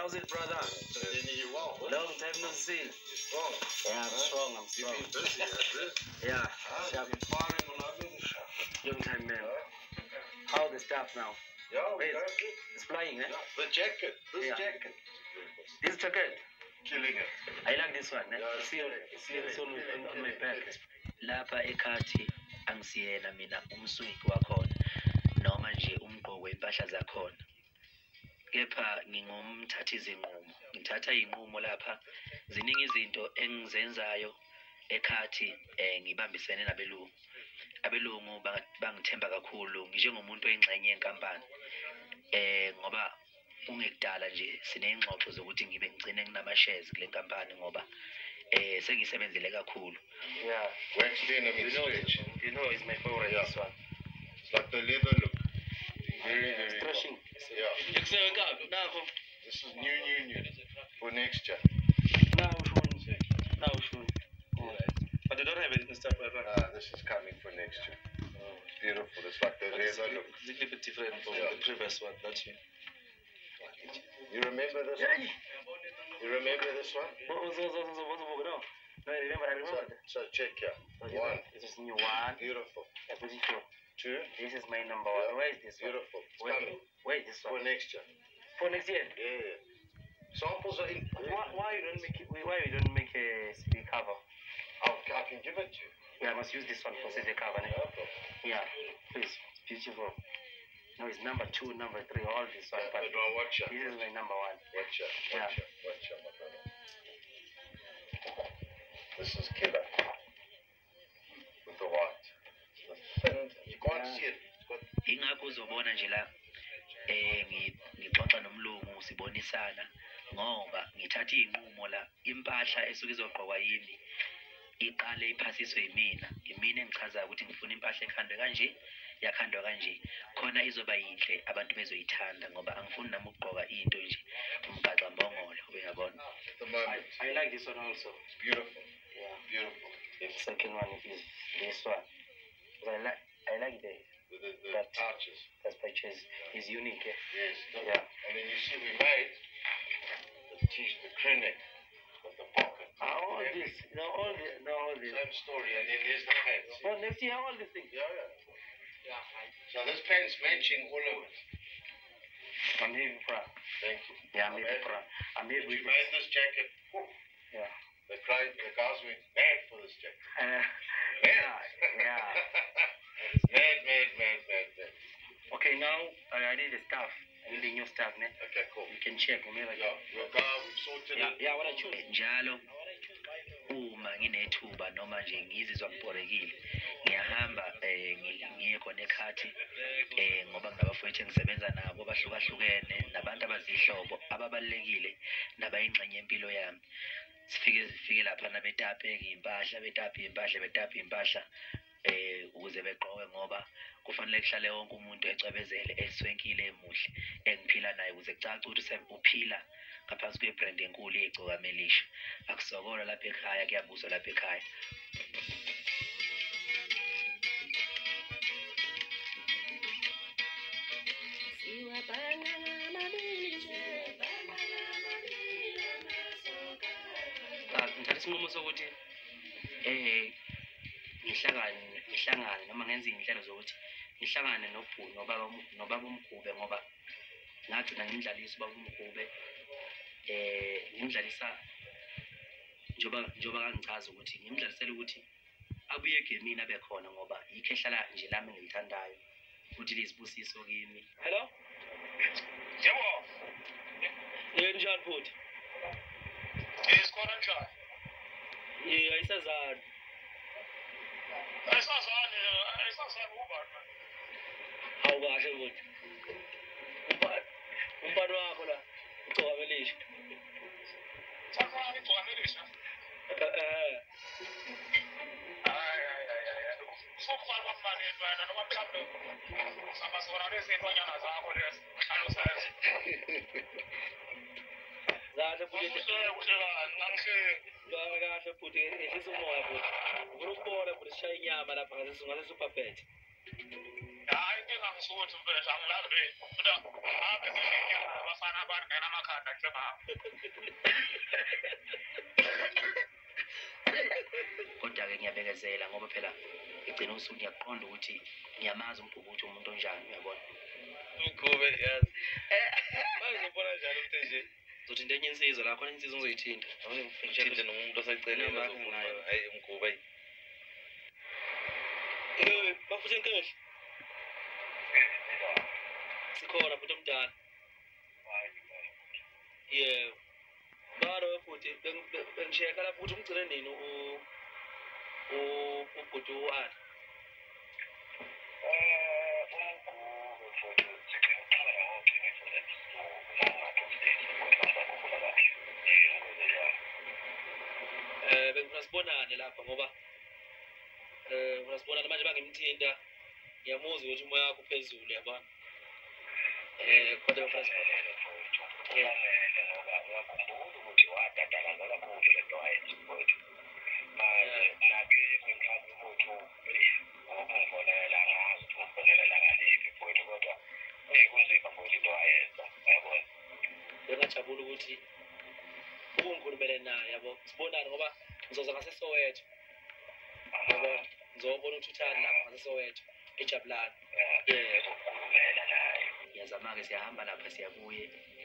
How's it, brother? You well? Long time no see. You're strong. Yeah, I'm strong. I'm strong. You've been busy, Yeah. You've been firing on other shop. Long time, man. How the stuff now? Yeah, wait, it's flying, eh? Yeah. The jacket. This jacket. This jacket. Killing it. I like this one. Eh? Yeah, see it on my back. Lapha eKhathi angisiyena mina umswiki wakhona noma nje umgqoko wempahla zakhona. Kepha ngingumthathi izinqumo. Ngithatha inqumo lapha. Ziningi izinto engizenzayo eKhathi ngibambisene nabelungu. Abelungu bangithemba kakhulu njengomuntu oyingxenye yenkampani. Ngoba ungekudala nje sineyingxoxo zokuthi ngibe ngicine nginama shares kule nkampani ngoba sengisebenzele kakhulu. Yeah. You know it's my favorite. Yeah. This one. It's like the leather look. Very stretching. Yeah. This is new for next year. Now Ushuni. But they don't have it in stuff like that. This is coming for next year. It's beautiful. It's like the leather look. It's a little bit different from the previous one, not you. You remember this one? You remember this one? No, I remember. So check here. One. This is new one. Beautiful. Two. This is my number one. Yeah. Where is this one? Beautiful. It's coming. Where is this one? For next year. For next year? Yeah. Samples are in. Why you don't make a CD cover? I can give it to you. Yeah, I must use this one for CD cover. Yeah, please. It's beautiful. No, it's number 2, number 3, all this one. But watch out. This is my number 1. Watch out, my brother. This is killer. With the white. You can't see it. Ingakho uzobona nje la ngixoxa nomlungu sibonisana ngoba ngithatha inqumo la impahla esuke izogqokwa yimi iqale iphasiswe yimina engichaza ukuthi ngifuna impahla ekhandwe kanje yakhandwa kanje khona izoba yinhle abantu bezoyithanda ngoba angifuni nami ukugqoka into nje umgaxa mbongolo uyabona. I like this one also. It's beautiful. Yeah, beautiful. The second one is this one. I like the pouches. That pouches is unique. Yes. Yeah. And then you see we made the crinock with the pocket. All this. Same story, and then there's the pants. Well, next year all these things. Yeah. So this pants matching all of it. I'm here for. Thank you. Yeah, I'm here for. I'm here with. You made this jacket. Yeah. The guys went mad for this jacket. Yeah. Mad. Okay, now I need the stuff. I need the new stuff, ne? Okay, cool. You can check whenever. Yeah, we've sorted it. Yeah, what I choose. Njalo uma nginethuba noma nje ngizizwa ngibhorekile ngiyahamba ngiye khona eKhathi ngoba nginabafowethu engisebenza nabo bahlukahlukene nabantu abazihlobo ababalekile nabayingxenye yempilo yami. Sifike lapha nabetapeka impahla ukuze begqoke ngoba kufanele kuhlale wonke umuntu ecwebezele eswenkile emuhle engiphila naye ukuze kucace ukuthi uphila ngaphansi kwebrand enkulu yeIgcokama Elisha. Akusokola lapha ekhaya kuyabuswa lapha ekhaya. Ngithatha isinqumo sokuthi ngihlangane noma ngenze inhlelo zokuthi ngihlangane nobaba uMgube ngoba ngagcina ngimdlalisa ubaba uMgube ngimdlalisa njoba kangichaza ukuthi ngimdlalisela ukuthi abuye egemini abe khona ngoba yikho ehlala nje lami ngilithandayo futhi lisibusiso kimi. Hello? Yebo. Njani futhi? Isikhona njani? Ayisazani. Ayisazani ubani? Hawu kahle futhi. Umphathi wakho la, Igcokama Elisha. Sazani Igcokama Elisha? Sokufaka amali ebana noma mhlawumbe samazona lezintonyana zakho lezi hlalo sazi. Kahle futhi. Kahle futhi ehlisa umoya futhi. Ufuna ukubona futhi sishaya inyama lapha ngaleso super pet. Hayi inkinga ukuthi mfethu angilandeli. Kodwa ake sishiyeke abafana abangena amakhanda njengami. Kodwa-ke ngiyabekezela ngoba phela igcina usuku ngiyaqonda ukuthi ngiyamazi umbhukuthi umuntu onjani uyabona. Mgube yazi. Manje ubona njalo umuntu nje. Uzothi into enye insizwa la khona insizwa uzoyithinta. Ngithinta nomuntu oseceleni nayo. Hayi Mgube. Bafuthe inkehle. Sikhona futhi omdala. Yebo. Baro futhi bengisheka lapho ukuthi umgcine nini ubhuti uAli. Bengifuna sibonane lapha ngoba ngifuna sibonane manje bangimthinta ngiyamuzwa ukuthi umoya wakho uphezulu yabona. Kodwa ngifuna sibonane. Ngingajabula ukuthi ungikhulumele naye yabo sibonane ngoba ngizoza ngaseSoweto. Yabona ngizobona ukuthi uthani lapha ngaseSoweto ejabulani. Ngiyazama-ke siyahamba lapha siyabuye